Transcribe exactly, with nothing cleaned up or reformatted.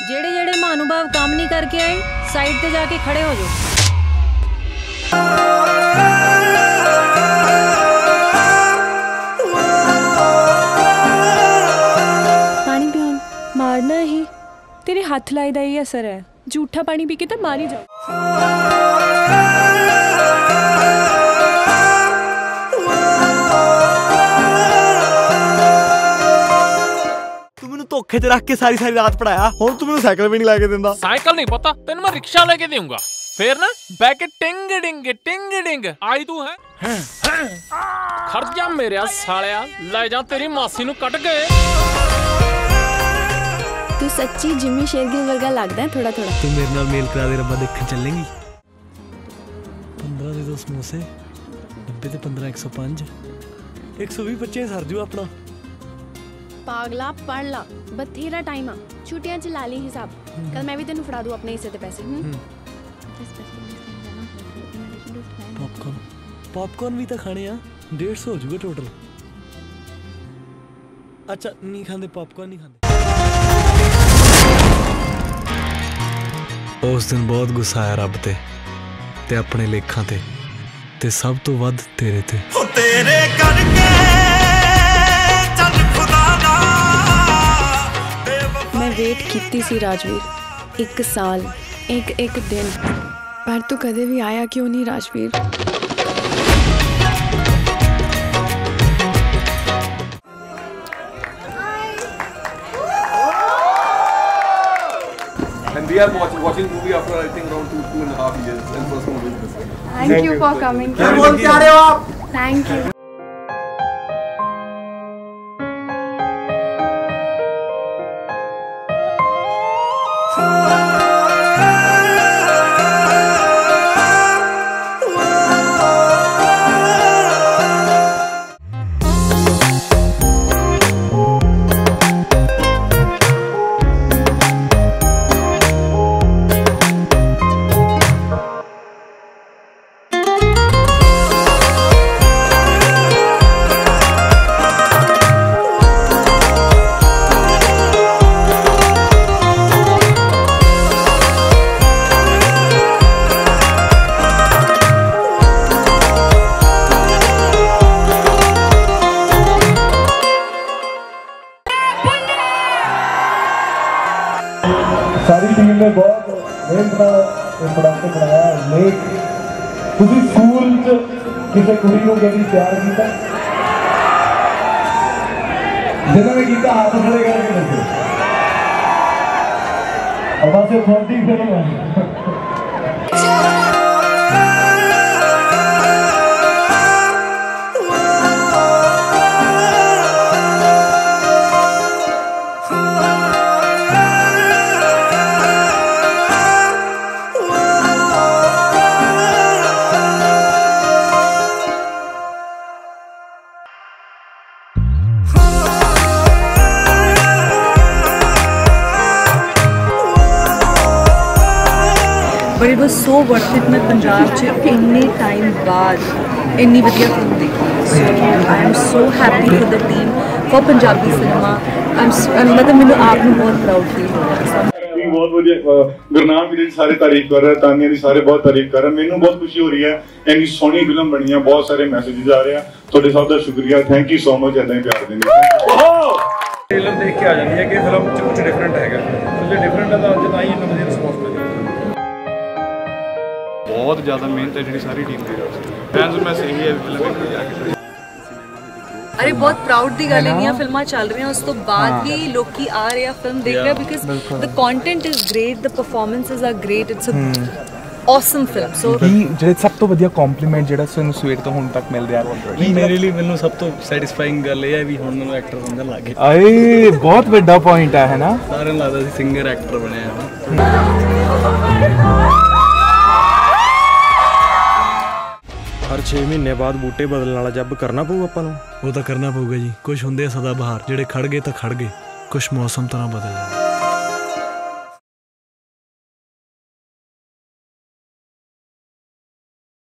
जेड़े जेड़े महानुभाव काम नहीं करके आए साइड पे जाके खड़े हो जाओ। पानी पियान मारना ही तेरे हाथ लाई दा ही असर है। झूठा पानी पी के तो मार ही जाओ। धोखे च रख के सारी सारी रात पढ़ाया, हुण तू मैनूं साइकिल भी नहीं ला के दिंदा। साइकिल नहीं पता तेन मैं रिक्शा लेके दूंगा, फिर ना बैक टिंग डिंग टिंग डिंग आई तू है खड़ जा मेरे सालिया, ले जा तेरी मासी नूं कट गए। तू सच्ची जिम्मी शेरगिल वर्गा लगदा है थोड़ा थोड़ा। तू मेरे नाल मेल करा दे, रब्बा देखण चलेंगी। पंद्रह दे दो समोसे, नब्बे ते पंद्रह एक सौ पांच, एक सौ भी बच्चे सर जू अपना। पागला पढ़ ला, बथेरा टाइम आ, छुट्टियां च ला ली हिसाब। कल मैं भी तेनू फड़ा दूं अपने हिस्से दे पैसे। पॉपकॉर्न पॉपकॉर्न भी तो खाने आ, डेढ़ सौ हो जाऊगा टोटल। अच्छा नहीं खाते पॉपकॉर्न, नहीं खाते। उस दिन बहुत गुस्सा आया रब ते ते अपने लेखां ते ते सब तो वध तेरे ते। तेरे करके मैं वेट कीती सी राजवीर, एक साल एक एक दिन, पर तू कदे भी आया क्यों नहीं Rajveer. And we are watching, watching movie after I think around two two and a half years and first movie this one. Thank you for coming. Thank you. सारी टीम ने बहुत मेहनत प्रोडक्ट बनाया। लेक तुसी स्कूल च किसी कुड़ी को कभी प्यार किया? जिन्होंने किया हाथ खड़े करके दसो। अब से छोटी फिल्म है। But it was so worth it। मैं पंजाब च इन्ने टाइम बाद इन्नी वधिया फिल्म देखी। So I am so happy for the team, for Punjabi cinema. I'm मतलब मैंने आप में बहुत प्राउड फील हो रहा है। बहुत वधिया, गुरनाम भी सारे तारीफ कर रहे, तानिया भी सारे बहुत तारीफ कर रहे। मैनू बहुत खुशी हो रही है, इन्नी सोहनी फिल्म बनी है, बहुत सारे मैसेजेस आ रहे हैं। तुहाडे सब दा शुक्रिया, थैंक यू सो मच। इदां ही प्यार देने। ट्रेलर देख के आ जाती है कि फिल्म च कुछ डिफरेंट है, कुछ डिफरेंट है तो अज तां ही इन्ना वधिया रिस्पॉन्स मिल रहा। बहुत ज़्यादा मेहनत है जी सारी टीम की। फैंस मैं सही है फिल्म जाके। अरे बहुत प्राउड दी गल है, फिल्मां चल रही हैं उस तो बाद भी लोकी आ रहे हैं फिल्म देख रहे हैं, because the content is great, the performances are great, it's a awesome film. So ਜਿਹੜੇ ਸਭ ਤੋਂ ਵਧੀਆ ਕੰਪਲੀਮੈਂਟ ਜਿਹੜਾ ਸਾਨੂੰ ਸਵੇਰ ਤੋਂ ਹੁਣ ਤੱਕ ਮਿਲ ਰਿਹਾ ਹੈ, ਮੇਰੇ ਲਈ ਮੈਨੂੰ ਸਭ ਤੋਂ ਸੈਟੀਸਫਾਈਂਗ ਗੱਲ ਇਹ ਹੈ ਵੀ ਹੁਣ ਮੈਨੂੰ ਐਕਟਰ ਬਣਨ ਲੱਗ ਗਿਆ। ਆਏ ਬਹੁਤ ਵੱਡਾ ਪੁਆਇੰਟ ਹੈ ਨਾ, ਸਾਰਿਆਂ ਨੂੰ ਲੱਗਦਾ ਸੀ ਸਿੰਗਰ ਐਕਟਰ ਬਣਿਆ। हर छे महीने बाद बूटे बदलने वाला जब करना पਊ ਆਪਾਂ ਨੂੰ। ਉਹ ਤਾਂ ਕਰਨਾ ਪਊਗਾ ਜੀ। ਕੁਝ ਹੁੰਦੇ ਆ ਸਦਾ ਬਹਾਰ ਜਿਹੜੇ ਖੜ ਗਏ ਤਾਂ ਖੜ ਗਏ, ਕੁਝ ਮੌਸਮ ਤਰ੍ਹਾਂ ਬਦਲ ਜਾਂਦੇ।